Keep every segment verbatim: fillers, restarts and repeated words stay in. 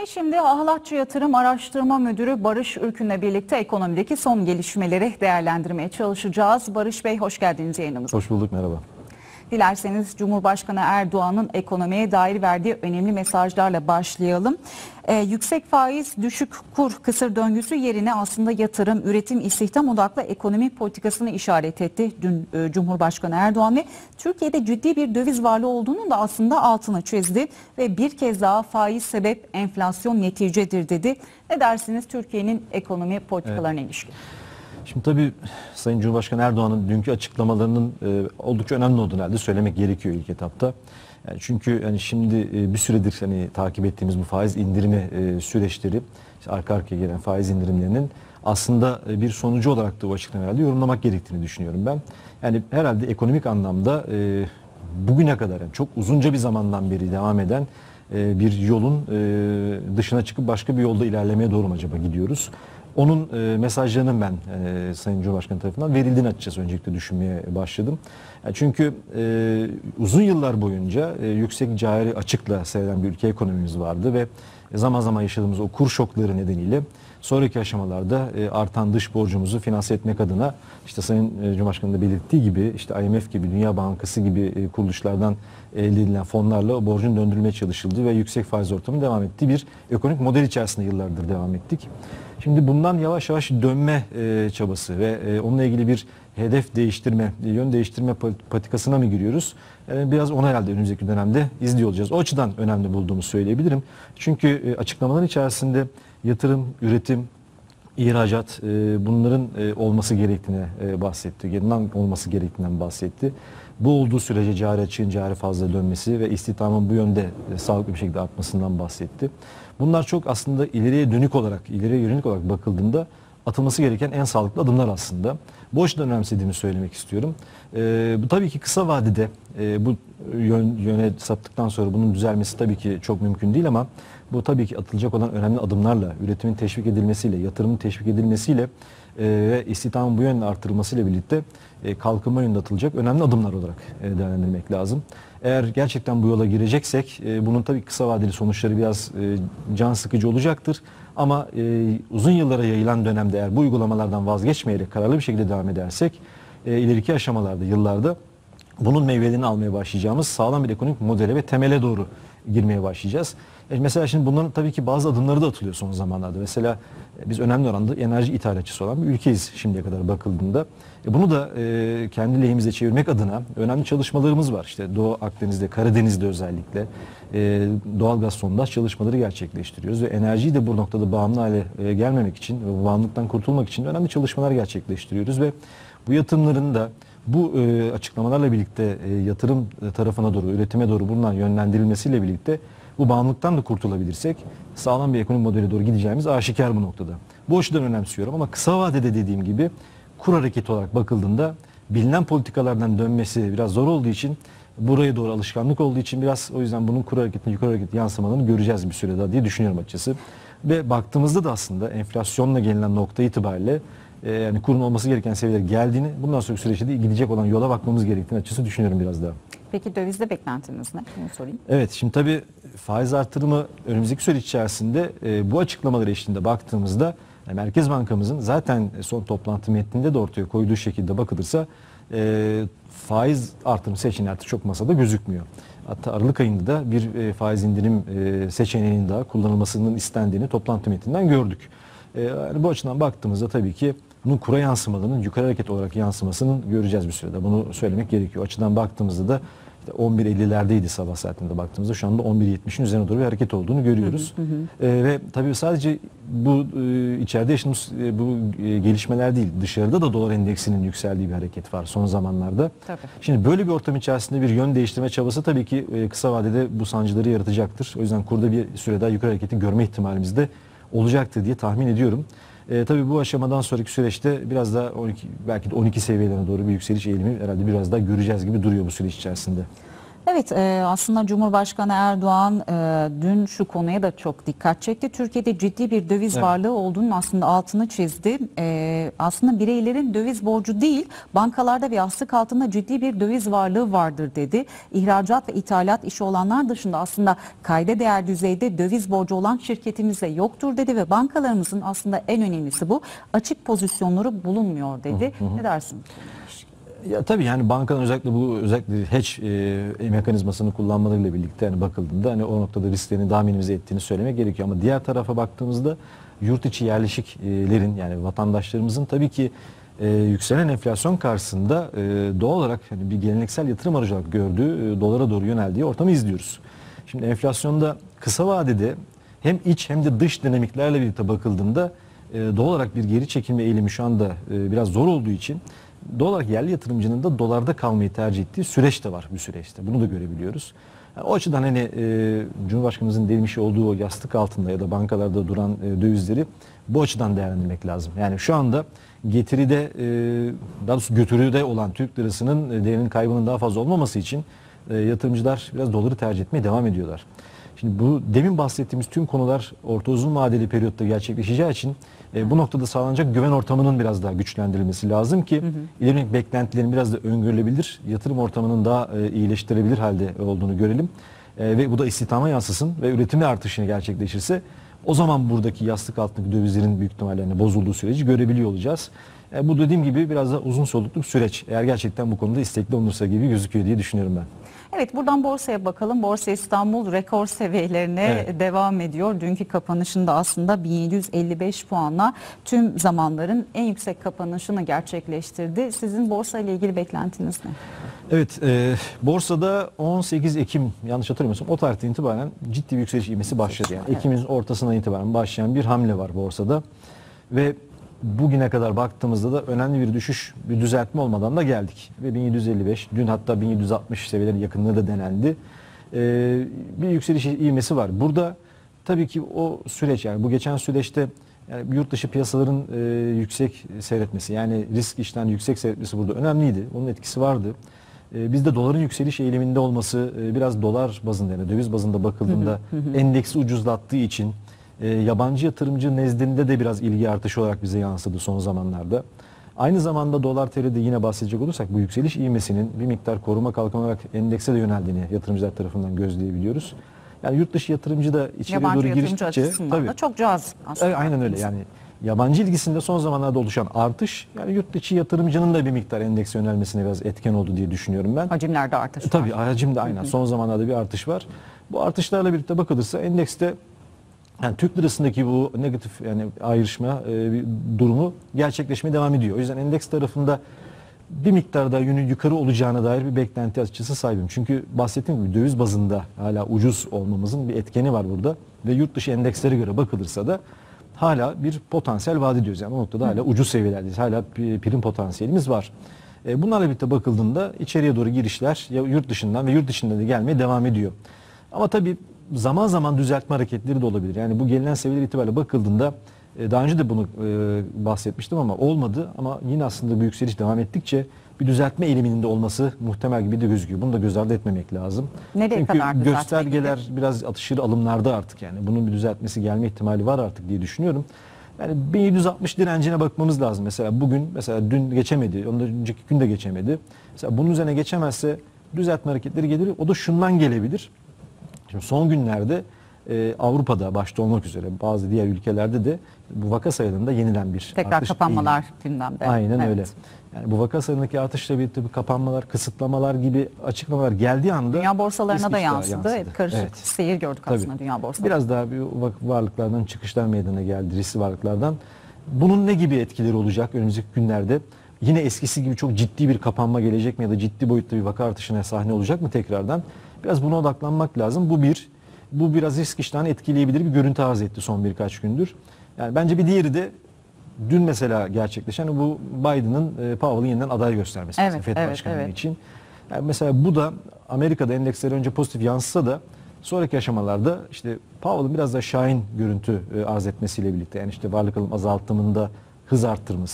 Ve şimdi Ahlatçı Yatırım Araştırma Müdürü Barış Ürkün'le birlikte ekonomideki son gelişmeleri değerlendirmeye çalışacağız. Barış Bey, hoş geldiniz yayınımıza. Hoş bulduk, merhaba. Dilerseniz Cumhurbaşkanı Erdoğan'ın ekonomiye dair verdiği önemli mesajlarla başlayalım. Ee, yüksek faiz, düşük kur, kısır döngüsü yerine aslında yatırım, üretim, istihdam odaklı ekonomi politikasını işaret etti dün e, Cumhurbaşkanı Erdoğan ve Türkiye'de ciddi bir döviz varlığı olduğunun da aslında altını çizdi ve bir kez daha faiz sebep, enflasyon neticedir dedi. Ne dersiniz Türkiye'nin ekonomi politikalarına evet. ilişkin? Şimdi tabii Sayın Cumhurbaşkanı Erdoğan'ın dünkü açıklamalarının e, oldukça önemli olduğunu herhalde söylemek gerekiyor ilk etapta. Yani çünkü yani şimdi e, bir süredir hani takip ettiğimiz bu faiz indirimi e, süreçleri, işte arka arkaya gelen faiz indirimlerinin aslında e, bir sonucu olarak da o açıklamayı herhalde yorumlamak gerektiğini düşünüyorum ben. Yani herhalde ekonomik anlamda e, bugüne kadar yani çok uzunca bir zamandan beri devam eden e, bir yolun e, dışına çıkıp başka bir yolda ilerlemeye doğru mu acaba gidiyoruz? Onun e, mesajlarının ben e, Sayın Cumhurbaşkanı tarafından verildiğini açıkçası öncelikle düşünmeye başladım. Yani çünkü e, uzun yıllar boyunca e, yüksek cari açıkla seyreden bir ülke ekonomimiz vardı ve zaman zaman yaşadığımız o kur şokları nedeniyle sonraki aşamalarda e, artan dış borcumuzu finanse etmek adına işte Sayın e, Cumhurbaşkanı'nın da belirttiği gibi işte I M F gibi, Dünya Bankası gibi e, kuruluşlardan elde edilen fonlarla o borcun döndürülmeye çalışıldığı ve yüksek faiz ortamı devam ettiği bir ekonomik model içerisinde yıllardır devam ettik. Şimdi bundan yavaş yavaş dönme e, çabası ve e, onunla ilgili bir hedef değiştirme, yön değiştirme patikasına mı giriyoruz? Yani biraz onu herhalde önümüzdeki dönemde izliyor olacağız. O açıdan önemli bulduğumu söyleyebilirim. Çünkü e, açıklamaların içerisinde yatırım, üretim, ihracat e, bunların e, olması gerektiğine e, bahsetti. Yeniden olması gerektiğinden bahsetti. Bu olduğu sürece cari açığın cari fazla dönmesi ve istihdamın bu yönde e, sağlıklı bir şekilde artmasından bahsetti. Bunlar çok aslında ileriye dönük olarak, ileriye yönelik olarak bakıldığında atılması gereken en sağlıklı adımlar aslında. Bu açıdan önemsediğimi söylemek istiyorum. E, bu tabii ki kısa vadede e, bu yön, yöne saptıktan sonra bunun düzelmesi tabii ki çok mümkün değil ama bu tabii ki atılacak olan önemli adımlarla, üretimin teşvik edilmesiyle, yatırımın teşvik edilmesiyle e, ve istihdamın bu yönde artırılmasıyla birlikte e, kalkınma yönünde atılacak önemli adımlar olarak e, değerlendirmek lazım. Eğer gerçekten bu yola gireceksek e, bunun tabii kısa vadeli sonuçları biraz e, can sıkıcı olacaktır. Ama e, uzun yıllara yayılan dönemde eğer bu uygulamalardan vazgeçmeyerek kararlı bir şekilde devam edersek e, ileriki aşamalarda, yıllarda bunun meyvelerini almaya başlayacağımız sağlam bir ekonomik modele ve temele doğru girmeye başlayacağız. E mesela şimdi bunların tabii ki bazı adımları da atılıyor son zamanlarda. Mesela e, biz önemli oranda enerji ithalatçısı olan bir ülkeyiz şimdiye kadar bakıldığında. E, bunu da e, kendi lehimize çevirmek adına önemli çalışmalarımız var. İşte Doğu Akdeniz'de, Karadeniz'de özellikle e, doğalgaz sondaj çalışmaları gerçekleştiriyoruz. Ve enerjiyi de bu noktada bağımlı hale e, gelmemek için ve bu bağımlılıktan kurtulmak için önemli çalışmalar gerçekleştiriyoruz. Ve bu yatırımların da bu e, açıklamalarla birlikte e, yatırım tarafına doğru, üretime doğru bundan yönlendirilmesiyle birlikte bu bağımlılıktan da kurtulabilirsek sağlam bir ekonomi modeli doğru gideceğimiz aşikar bu noktada. Bu açıdan önemsiyorum ama kısa vadede dediğim gibi kur hareketi olarak bakıldığında bilinen politikalardan dönmesi biraz zor olduğu için buraya doğru alışkanlık olduğu için biraz o yüzden bunun kur hareketine yukarı hareket yansımalarını göreceğiz bir süre daha diye düşünüyorum açıkçası. Ve baktığımızda da aslında enflasyonla gelinen nokta itibariyle e, yani kurun olması gereken seviyelere geldiğini bundan sonraki süreçte de gidecek olan yola bakmamız gerektiğini açıkçası düşünüyorum biraz daha. Peki dövizde beklentiniz ne? Bunu sorayım. Evet, şimdi tabii faiz artırımı önümüzdeki süreç içerisinde e, bu açıklamalar eşliğinde baktığımızda yani Merkez Bankamızın zaten son toplantı metninde de ortaya koyduğu şekilde bakılırsa e, faiz artırım seçeneği artık çok masada gözükmüyor. Hatta Aralık ayında da bir e, faiz indirim e, seçeneğinin daha kullanılmasının istendiğini toplantı metninden gördük. E, yani bu açıdan baktığımızda tabii ki bunun kura yansımalarının yukarı hareket olarak yansımasının göreceğiz bir sürede. Bunu söylemek gerekiyor. O açıdan baktığımızda da işte on bir ellilerdeydi sabah saatinde baktığımızda şu anda on bir yetmişin üzerine doğru bir hareket olduğunu görüyoruz. Hı hı hı. Ee, ve tabii sadece bu e, içeride yaşadığımız e, bu e, gelişmeler değil, dışarıda da dolar endeksinin yükseldiği bir hareket var son zamanlarda. Tabii. Şimdi böyle bir ortam içerisinde bir yön değiştirme çabası tabii ki e, kısa vadede bu sancıları yaratacaktır. O yüzden kurda bir süre daha yukarı hareketi görme ihtimalimiz de olacaktır diye tahmin ediyorum. E, tabii bu aşamadan sonraki süreçte biraz daha on iki, belki de on iki seviyelerine doğru bir yükseliş eğilimi herhalde biraz daha göreceğiz gibi duruyor bu süreç içerisinde. Evet, e, aslında Cumhurbaşkanı Erdoğan e, dün şu konuya da çok dikkat çekti. Türkiye'de ciddi bir döviz Evet. varlığı olduğunun aslında altını çizdi. E, aslında bireylerin döviz borcu değil, bankalarda ve yastık altında ciddi bir döviz varlığı vardır dedi. İhracat ve ithalat işi olanlar dışında aslında kayda değer düzeyde döviz borcu olan şirketimizde yoktur dedi ve bankalarımızın aslında en önemlisi bu. Açık pozisyonları bulunmuyor dedi. Hı hı. Ne dersin? Ya tabii yani bankanın özellikle bu özellikle hedge e, mekanizmasını kullanmalarıyla birlikte hani bakıldığında hani o noktada risklerini daha minimize ettiğini söylemek gerekiyor. Ama diğer tarafa baktığımızda yurt içi yerleşiklerin yani vatandaşlarımızın tabii ki e, yükselen enflasyon karşısında e, doğal olarak hani bir geleneksel yatırım aracı olarak gördüğü e, dolara doğru yöneldiği ortamı izliyoruz. Şimdi enflasyonda kısa vadede hem iç hem de dış dinamiklerle birlikte bakıldığında e, doğal olarak bir geri çekilme eğilimi şu anda e, biraz zor olduğu için doğal olarak yerli yatırımcının da dolarda kalmayı tercih ettiği süreç de var bu süreçte. Bunu da görebiliyoruz. Yani o açıdan hani e, Cumhurbaşkanımızın demiş olduğu o yastık altında ya da bankalarda duran e, dövizleri bu açıdan değerlendirmek lazım. Yani şu anda getiride e, daha doğrusu götürüde olan Türk lirasının e, değerinin kaybının daha fazla olmaması için e, yatırımcılar biraz doları tercih etmeye devam ediyorlar. Şimdi bu demin bahsettiğimiz tüm konular orta uzun vadeli periyotta gerçekleşeceği için e, bu noktada sağlanacak güven ortamının biraz daha güçlendirilmesi lazım ki ileriki beklentilerin biraz da öngörülebilir, yatırım ortamının daha e, iyileştirebilir halde olduğunu görelim. E, ve bu da istihdama yansısın ve üretimde artışını gerçekleşirse o zaman buradaki yastık altındaki dövizlerin büyük ihtimalle hani bozulduğu süreci görebiliyor olacağız. E, bu dediğim gibi biraz da uzun soluklu bir süreç. Eğer gerçekten bu konuda istekli olursa gibi gözüküyor diye düşünüyorum ben. Evet, buradan borsaya bakalım. Borsa İstanbul rekor seviyelerine Evet. devam ediyor. Dünkü kapanışında aslında bin yedi yüz elli beş puanla tüm zamanların en yüksek kapanışını gerçekleştirdi. Sizin borsa ile ilgili beklentiniz ne? Evet, e, borsada on sekiz Ekim yanlış hatırlamıyorsam o tarihten itibaren ciddi bir yükseliş ivmesi başladı. Yani Evet. Ekim'in ortasından itibaren başlayan bir hamle var borsada ve bugüne kadar baktığımızda da önemli bir düşüş, bir düzeltme olmadan da geldik. Ve bin yedi yüz elli beş, dün hatta bin yedi yüz altmış seviyeleri yakınlığı da denendi. Ee, bir yükseliş ivmesi var. Burada tabii ki o süreç yani bu geçen süreçte yani yurt dışı piyasaların e, yüksek seyretmesi yani risk işten yüksek seyretmesi burada önemliydi. Onun etkisi vardı. E, bizde doların yükseliş eğiliminde olması e, biraz dolar bazında yani döviz bazında bakıldığında Hı hı, hı. endeksi ucuzlattığı için E, yabancı yatırımcı nezdinde de biraz ilgi artışı olarak bize yansıdı son zamanlarda. Aynı zamanda dolar T L'de yine bahsedecek olursak bu yükseliş ivmesinin bir miktar koruma kalkan olarak endekse de yöneldiğini yatırımcılar tarafından gözleyebiliyoruz. Yani yurt dışı yatırımcı da içeri Yabancı doğru yatırımcı giriştikçe açısından da çok cazip aslında. Evet, aynen öyle yani yabancı ilgisinde son zamanlarda oluşan artış yani yurt dışı yatırımcının da bir miktar endekse yönelmesine biraz etken oldu diye düşünüyorum ben. Hacimlerde artış var. Tabii hacim de aynen son zamanlarda bir artış var. Bu artışlarla birlikte bakılırsa endekste yani Türk lirasındaki bu negatif yani ayrışma e, bir durumu gerçekleşmeye devam ediyor. O yüzden endeks tarafında bir miktar daha yönü yukarı olacağına dair bir beklenti açıkçası sahibim. Çünkü bahsettiğim gibi döviz bazında hala ucuz olmamızın bir etkeni var burada. Ve yurt dışı endekslere göre bakılırsa da hala bir potansiyel vaat ediyoruz. Yani o noktada hala ucuz seviyelerdeyiz. Hala prim potansiyelimiz var. E, bunlarla birlikte bakıldığında içeriye doğru girişler ya yurt dışından ve yurt dışından da gelmeye devam ediyor. Ama tabii zaman zaman düzeltme hareketleri de olabilir. Yani bu gelinen seviyeler itibariyle bakıldığında e, daha önce de bunu e, bahsetmiştim ama olmadı. Ama yine aslında bu yükseliş devam ettikçe bir düzeltme eğiliminin de olması muhtemel gibi de gözüküyor. Bunu da göz ardı etmemek lazım. Nereye Çünkü kadar düzeltme göstergeler biraz atışır alımlarda artık yani. Bunun bir düzeltmesi gelme ihtimali var artık diye düşünüyorum. Yani bin yedi yüz altmış direncine bakmamız lazım. Mesela bugün mesela dün geçemedi. Ondan önceki gün de geçemedi. Mesela bunun üzerine geçemezse düzeltme hareketleri gelir. O da şundan gelebilir. Şimdi son günlerde e, Avrupa'da başta olmak üzere bazı diğer ülkelerde de bu vaka sayılarında yeniden bir Tekrar artış kapanmalar eğilimi. gündemde. Aynen Evet. öyle. Yani bu vaka sayılarındaki artışla birlikte bir kapanmalar, kısıtlamalar gibi açıklamalar geldiği anda Dünya borsalarına risk da iştahı yansıdı. Evet, karışık Evet. seyir gördük Tabii. aslında dünya borsalarında. Biraz daha bir varlıklardan çıkışlar meydana geldi, riskli varlıklardan. Bunun ne gibi etkileri olacak önümüzdeki günlerde? Yine eskisi gibi çok ciddi bir kapanma gelecek mi ya da ciddi boyutta bir vaka artışına sahne olacak mı tekrardan? Biraz buna odaklanmak lazım. Bu bir, bu biraz risk iştahını etkileyebilir bir görüntü arz etti son birkaç gündür. Yani bence bir diğeri de dün mesela gerçekleşen bu Biden'ın e, Powell'ın yeniden aday göstermesi Evet, mesela FED evet, başkanlığı evet. için. Yani mesela bu da Amerika'da endeksleri önce pozitif yansısa da sonraki aşamalarda işte Powell'ın biraz da şahin görüntü e, arz etmesiyle birlikte yani işte varlık alım azaltımında hız arttırması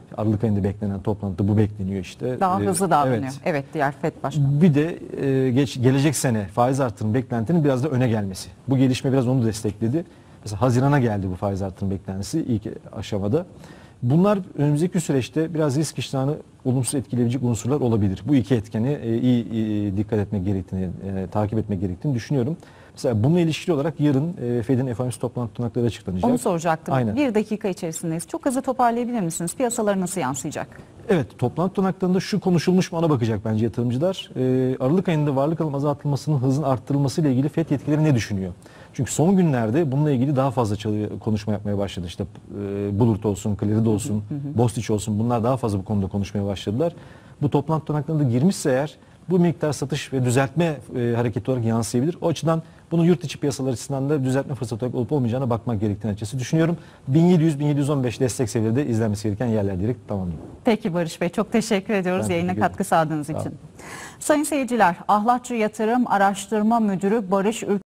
Aralık ayında beklenen toplantıda bu bekleniyor işte. Daha Ee, hızlı davranıyor. Evet. Evet, diğer F E D Başkanı. Bir de e, geç, gelecek sene faiz artırım beklentinin biraz da öne gelmesi. Bu gelişme biraz onu destekledi. Mesela Haziran'a geldi bu faiz artırım beklentisi ilk aşamada. Bunlar önümüzdeki süreçte biraz risk iştahını olumsuz etkileyebilecek unsurlar olabilir. Bu iki etkeni e, iyi, iyi dikkat etmek gerektiğini, e, takip etmek gerektiğini düşünüyorum. Mesela bununla ilişkili olarak yarın e, F E D'in F O M C toplantı tutanakları açıklanacak. Onu soracaktım. Aynen. Bir dakika içerisindeyiz. Çok hızlı toparlayabilir misiniz? Piyasalara nasıl yansıyacak? Evet, toplantı tutanaklarında şu konuşulmuş mu ona bakacak bence yatırımcılar. Ee, Aralık ayında varlık alım azaltılmasının hızın arttırılması ile ilgili F E D yetkileri ne düşünüyor? Çünkü son günlerde bununla ilgili daha fazla çalı- konuşma yapmaya başladı. İşte e, Bulut olsun, Clear'de olsun, Bostich olsun, bunlar daha fazla bu konuda konuşmaya başladılar. Bu toplantı tutanaklarında girmişse eğer bu miktar satış ve düzeltme e, hareketi olarak yansıyabilir. O açıdan bunu yurt içi piyasalar açısından da düzeltme fırsatı olarak olup olmayacağına bakmak gerektiğini açıkçası düşünüyorum. bin yedi yüz bin yedi yüz on beş destek seviyede izlenmesi gereken yerler diyerek tamamlayayım. Peki Barış Bey, çok teşekkür ediyoruz Ben yayına teşekkür katkı sağladığınız Sağ için. olun. Sayın seyirciler, Ahlatçı Yatırım Araştırma Müdürü Barış Ürk